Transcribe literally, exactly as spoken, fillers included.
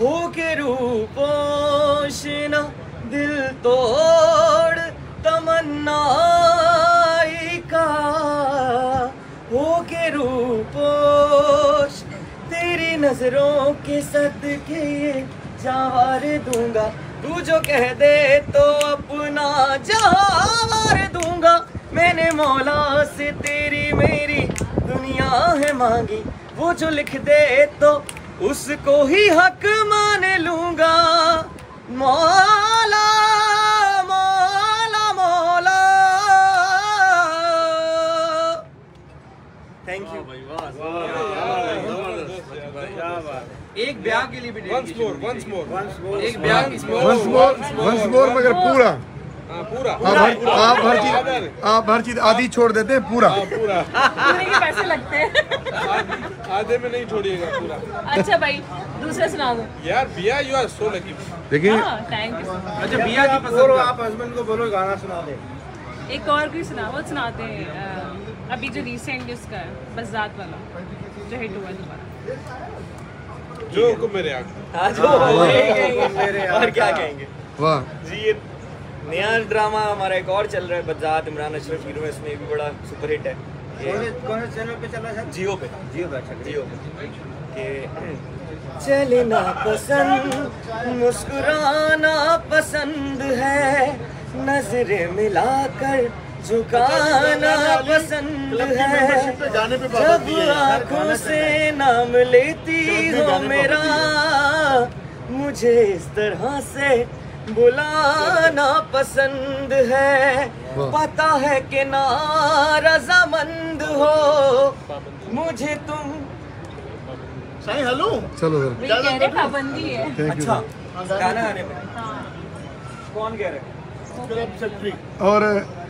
हो के रूपोशना दिल तोड़ तमन्नाई का, हो के रूपोश तेरी नजरों के सदके जावार दूंगा, तू जो कह दे तो अपना जहावार दूंगा। मैंने मौला से तेरी मेरी दुनिया है मांगी, वो जो लिख दे तो उसको ही हक मान लूंगा। मौला मौला मौला। Thank you. एक ब्याह के लिए भी once more, once more, once more, एक ब्याह की once more, once more मगर पूरा पूरा आप हर आप हर चीज आप हर चीज आधी छोड़ देते हैं, पूरा पूरा पूरे के पैसे लगते हैं। आधे में नहीं छोड़िएगा पूरा। अच्छा भाई दूसरा सुना दो यार बिया, यू आर सो लकी। देखिए थैंक यू। अच्छा बिया की पसंद का आप हस्बैंड को बोलो गाना सुना दे। एक और कोई सुना, वो सुनाते हैं अ, अभी जो रिसेंट उसका है बज़ात वाला जो हिट हुआ दोबारा। जो को मेरे आंख आज वो कहेंगे और क्या कहेंगे। वाह जी ये नया ड्रामा हमारा एक और चल रहा है बज़ात, इमरान अशरफ हीरो है, इसमें भी बड़ा सुपर हिट है। कौन से चैनल पे चल रहा है? जियो पे। जियो पे। अच्छा जियो पे के चलना पसंद मुस्कुराना पसंद है, नजरें मिलाकर झुकाना पसंद है, जब आँखों से नाम लेती हो मेरा, मुझे इस तरह से बुलाना पसंद है। पता है कि नारज़ामंद हो मुझे तुम। सही हेलो चलो सर, वही कह रहे पाबंदी है। थैंक यू अच्छा सर। गाना गाने में हाँ कौन कह रहे हैं? और